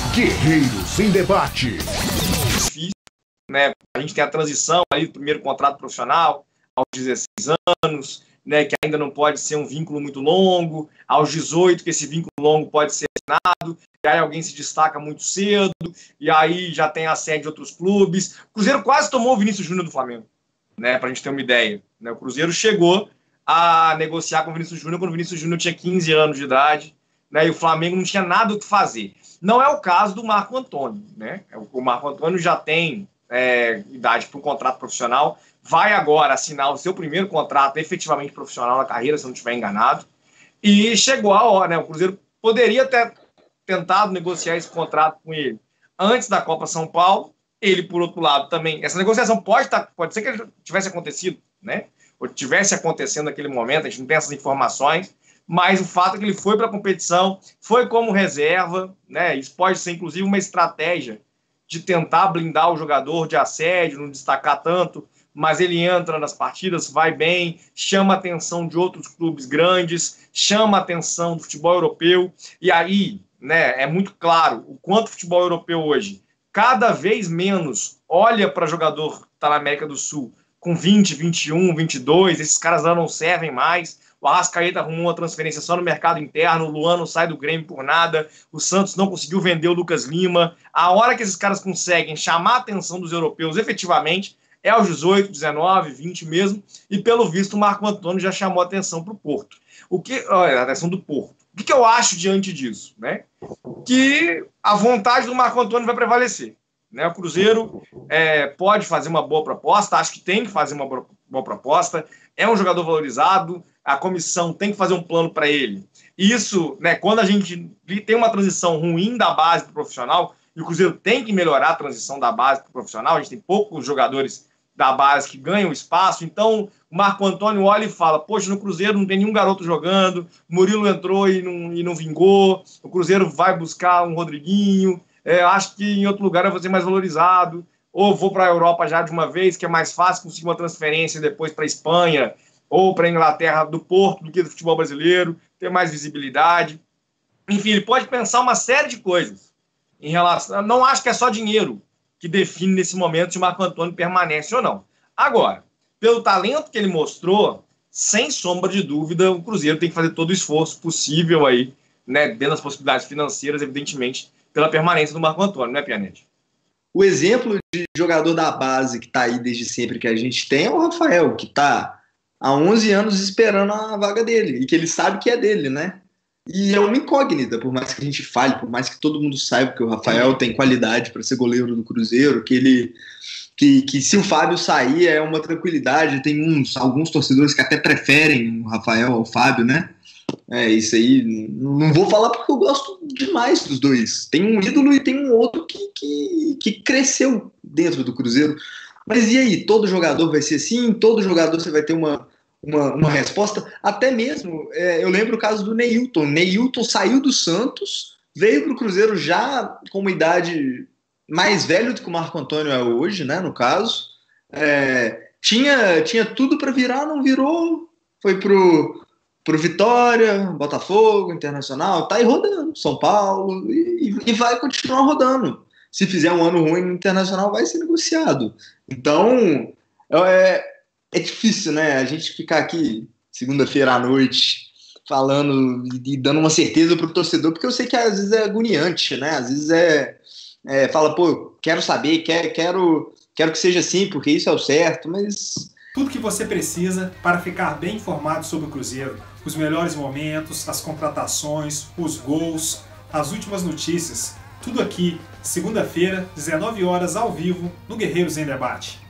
Guerreiros em Debate. Difícil, né? A gente tem a transição aí do primeiro contrato profissional aos 16 anos, né, que ainda não pode ser um vínculo muito longo, aos 18 que esse vínculo longo pode ser assinado, e aí alguém se destaca muito cedo, e aí já tem a sede de outros clubes. O Cruzeiro quase tomou o Vinícius Júnior do Flamengo, né, para a gente ter uma ideia, né? O Cruzeiro chegou a negociar com o Vinícius Júnior quando o Vinícius Júnior tinha 15 anos de idade, né, e o Flamengo não tinha nada o que fazer. Não é o caso do Marco Antônio, né? O Marco Antônio já tem idade para um contrato profissional, vai agora assinar o seu primeiro contrato efetivamente profissional na carreira, se eu não estiver enganado, e chegou a hora, né? O Cruzeiro poderia ter tentado negociar esse contrato com ele antes da Copa São Paulo. Ele, por outro lado, também, essa negociação pode ser que ele tivesse acontecido, né? Ou tivesse acontecendo naquele momento, a gente não tem essas informações, mas o fato é que ele foi para a competição, foi como reserva, né? Isso pode ser, inclusive, uma estratégia de tentar blindar o jogador de assédio, não destacar tanto, mas ele entra nas partidas, vai bem, chama a atenção de outros clubes grandes, chama a atenção do futebol europeu, e aí, né, é muito claro o quanto o futebol europeu hoje cada vez menos olha para jogador que está na América do Sul com 20, 21, 22, esses caras já não servem mais. O Arrascaeta arrumou uma transferência só no mercado interno, o Luan não sai do Grêmio por nada, o Santos não conseguiu vender o Lucas Lima. A hora que esses caras conseguem chamar a atenção dos europeus efetivamente é aos 18, 19, 20 mesmo, e pelo visto o Marco Antônio já chamou a atenção para o Porto. A atenção do Porto. O que eu acho diante disso? Né? Que a vontade do Marco Antônio vai prevalecer. Né? O Cruzeiro pode fazer uma boa proposta, acho que tem que fazer uma boa proposta, é um jogador valorizado, a comissão tem que fazer um plano para ele. Isso, né, quando a gente tem uma transição ruim da base para o profissional, e o Cruzeiro tem que melhorar a transição da base para o profissional, a gente tem poucos jogadores da base que ganham espaço, então o Marco Antônio olha e fala, poxa, no Cruzeiro não tem nenhum garoto jogando, o Murilo entrou e não vingou, o Cruzeiro vai buscar um Rodriguinho, acho que em outro lugar eu vou ser mais valorizado, ou vou para a Europa já de uma vez, que é mais fácil conseguir uma transferência depois para a Espanha, ou para a Inglaterra do Porto do que do futebol brasileiro, ter mais visibilidade. Enfim, ele pode pensar uma série de coisas em relação... Não acho que é só dinheiro que define nesse momento se o Marco Antônio permanece ou não. Agora, pelo talento que ele mostrou, sem sombra de dúvida, o Cruzeiro tem que fazer todo o esforço possível aí, né, dentro das possibilidades financeiras, evidentemente, pela permanência do Marco Antônio, né, Pianete? O exemplo de jogador da base que está aí desde sempre que a gente tem é o Rafael, que está há 11 anos esperando a vaga dele, e que ele sabe que é dele, né? E é uma incógnita, por mais que a gente fale, por mais que todo mundo saiba que o Rafael tem qualidade para ser goleiro do Cruzeiro, que se o Fábio sair é uma tranquilidade, tem alguns torcedores que até preferem o Rafael ao Fábio, né? Isso aí, não vou falar porque eu gosto demais dos dois. Tem um ídolo e tem um outro que cresceu dentro do Cruzeiro. Mas e aí, todo jogador vai ser assim? Todo jogador você vai ter uma resposta? Até mesmo, eu lembro o caso do Neilton. Neilton saiu do Santos, veio para o Cruzeiro já com uma idade mais velha do que o Marco Antônio é hoje, né, no caso. Tinha tudo para virar, não virou. Foi pro Vitória, Botafogo, Internacional, tá aí rodando, São Paulo, e vai continuar rodando. Se fizer um ano ruim no Internacional, vai ser negociado. Então, é difícil, né? A gente ficar aqui segunda-feira à noite falando e dando uma certeza pro torcedor, porque eu sei que às vezes é agoniante, né? Às vezes fala, pô, quero saber, quero que seja assim, porque isso é o certo, mas... Tudo que você precisa para ficar bem informado sobre o Cruzeiro. Os melhores momentos, as contratações, os gols, as últimas notícias. Tudo aqui, segunda-feira, 19 horas, ao vivo, no Guerreiros em Debate.